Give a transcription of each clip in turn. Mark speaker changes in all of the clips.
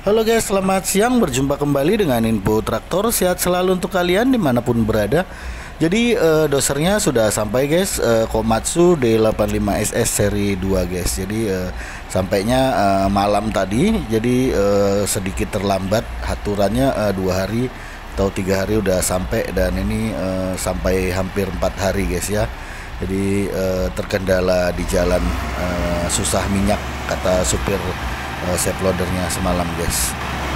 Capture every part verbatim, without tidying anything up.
Speaker 1: Halo guys, selamat siang. Berjumpa kembali dengan info traktor. Sehat selalu untuk kalian dimanapun berada. Jadi eh, dosernya sudah sampai guys, eh, Komatsu D delapan lima S S seri dua guys. Jadi eh, sampainya eh, malam tadi. Jadi eh, sedikit terlambat. Aturannya eh, dua hari atau tiga hari udah sampai. Dan ini eh, sampai hampir empat hari guys ya. Jadi eh, terkendala di jalan, eh, susah minyak kata supir uh, safe loadernya semalam guys.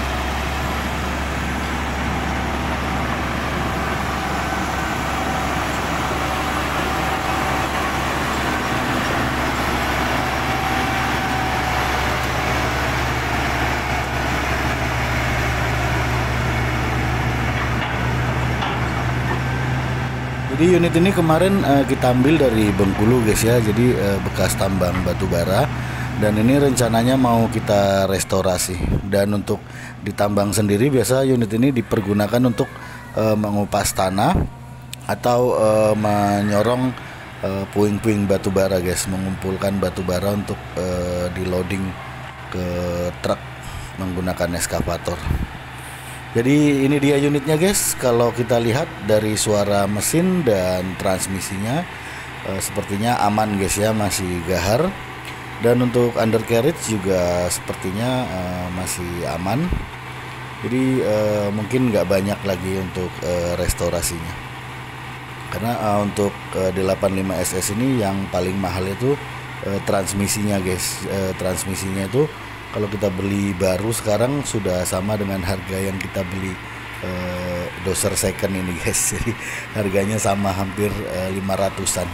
Speaker 1: Jadi unit ini kemarin uh, kita ambil dari Bengkulu guys ya. Jadi uh, bekas tambang batu bara. Dan ini rencananya mau kita restorasi. Dan untuk ditambang sendiri biasa unit ini dipergunakan untuk e, mengupas tanah atau e, menyorong puing-puing batu bara guys, mengumpulkan batu bara untuk e, di loading ke truk menggunakan eskavator. Jadi ini dia unitnya guys. Kalau kita lihat dari suara mesin dan transmisinya e, sepertinya aman guys ya, masih gahar. Dan untuk undercarriage juga sepertinya uh, masih aman. Jadi uh, mungkin nggak banyak lagi untuk uh, restorasinya. Karena uh, untuk uh, D delapan lima S S ini yang paling mahal itu uh, transmisinya guys. Uh, transmisinya itu kalau kita beli baru sekarang sudah sama dengan harga yang kita beli uh, doser second ini guys. Jadi harganya sama, hampir uh, lima ratusan.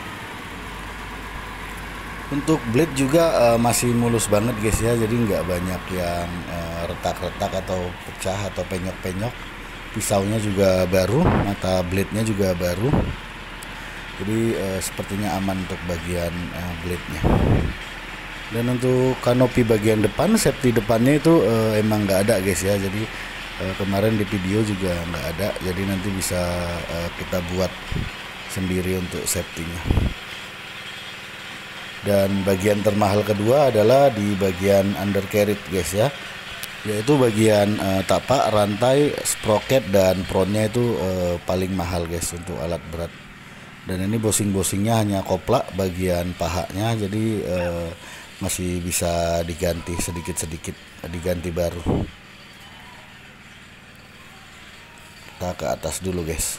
Speaker 1: Untuk blade juga uh, masih mulus banget guys ya, jadi nggak banyak yang uh, retak-retak atau pecah atau penyok-penyok. Pisaunya juga baru, mata blade-nya juga baru. Jadi uh, sepertinya aman untuk bagian uh, blade-nya. Dan untuk kanopi bagian depan, safety depannya itu uh, emang nggak ada guys ya. Jadi uh, kemarin di video juga nggak ada, jadi nanti bisa uh, kita buat sendiri untuk safety-nya. Dan bagian termahal kedua adalah di bagian undercarriage guys ya, yaitu bagian uh, tapak, rantai, sprocket dan frontnya itu uh, paling mahal guys untuk alat berat. Dan ini bosing-bosingnya hanya koplak bagian pahanya, jadi uh, masih bisa diganti sedikit-sedikit, diganti baru. Kita ke atas dulu guys.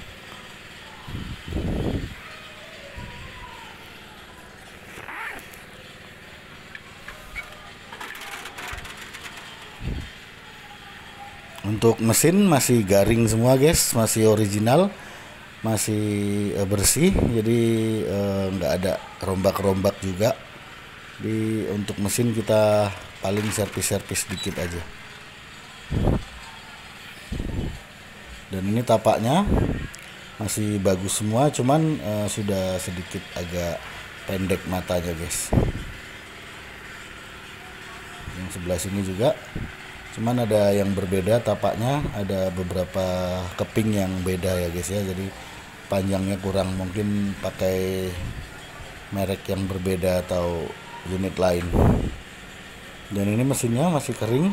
Speaker 1: Untuk mesin masih garing semua guys, masih original, masih e, bersih, jadi nggak e, ada rombak-rombak juga. Di untuk mesin kita paling servis-servis dikit aja. Dan ini tapaknya masih bagus semua, cuman e, sudah sedikit agak pendek matanya guys. Yang sebelah sini juga. Cuman ada yang berbeda tapaknya, ada beberapa keping yang beda ya guys ya. Jadi panjangnya kurang, mungkin pakai merek yang berbeda atau unit lain. Dan ini mesinnya masih kering.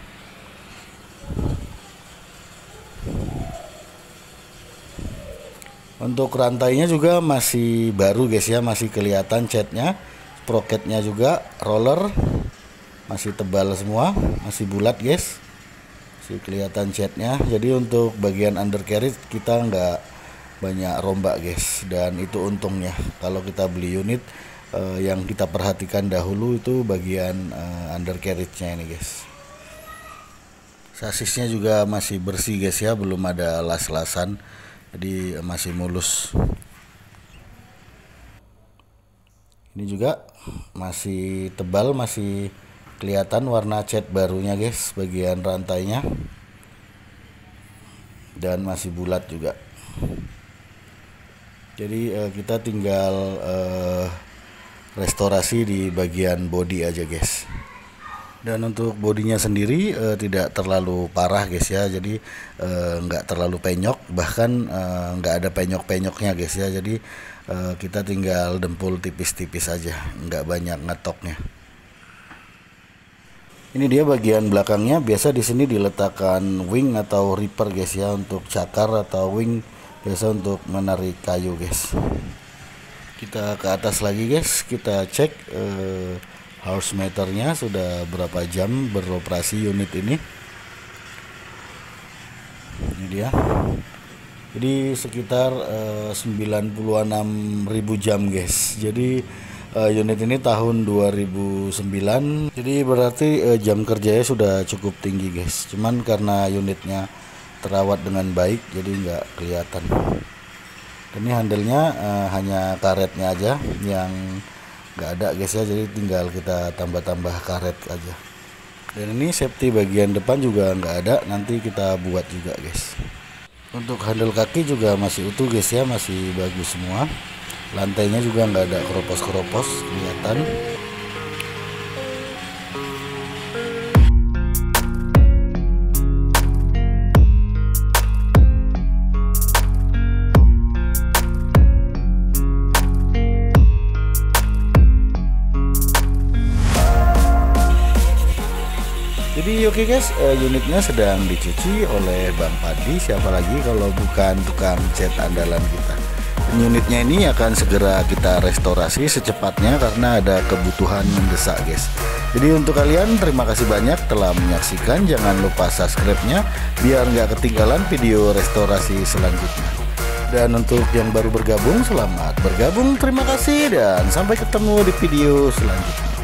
Speaker 1: Untuk rantainya juga masih baru guys ya, masih kelihatan catnya. Sprocketnya juga, roller masih tebal semua, masih bulat guys, masih kelihatan catnya. Jadi untuk bagian undercarriage kita nggak banyak rombak guys, dan itu untungnya. Kalau kita beli unit eh, yang kita perhatikan dahulu itu bagian eh, undercarriage-nya ini guys. Sasisnya juga masih bersih guys ya, belum ada las-lasan, jadi eh, masih mulus. Ini juga masih tebal, masih kelihatan warna cat barunya guys, bagian rantainya, dan masih bulat juga. Jadi eh, kita tinggal eh, restorasi di bagian bodi aja guys. Dan untuk bodinya sendiri eh, tidak terlalu parah guys ya, jadi eh, nggak terlalu penyok, bahkan eh, nggak ada penyok-penyoknya guys ya. Jadi eh, kita tinggal dempul tipis-tipis aja, nggak banyak ngetoknya. Ini dia bagian belakangnya. Biasa di sini diletakkan wing atau ripper guys ya, untuk cakar, atau wing biasa untuk menarik kayu guys. Kita ke atas lagi guys, kita cek eh, horse meternya sudah berapa jam beroperasi unit ini. Ini dia. Jadi sekitar eh, sembilan puluh enam ribu jam guys. Jadi uh, unit ini tahun dua ribu sembilan, jadi berarti uh, jam kerjanya sudah cukup tinggi guys. Cuman karena unitnya terawat dengan baik jadi nggak kelihatan. Dan ini handle-nya uh, hanya karetnya aja yang nggak ada guys ya, jadi tinggal kita tambah-tambah karet aja. Dan ini safety bagian depan juga nggak ada, nanti kita buat juga guys. Untuk handle kaki juga masih utuh guys ya, masih bagus semua. Lantainya juga nggak ada keropos-keropos kelihatan. Jadi oke okay guys, uh, unitnya sedang dicuci oleh Bang Padi. Siapa lagi kalau bukan tukang cat andalan kita. Dan unitnya ini akan segera kita restorasi secepatnya karena ada kebutuhan mendesak guys. Jadi untuk kalian terima kasih banyak telah menyaksikan. Jangan lupa subscribe-nya biar nggak ketinggalan video restorasi selanjutnya. Dan untuk yang baru bergabung, selamat bergabung, terima kasih, dan sampai ketemu di video selanjutnya.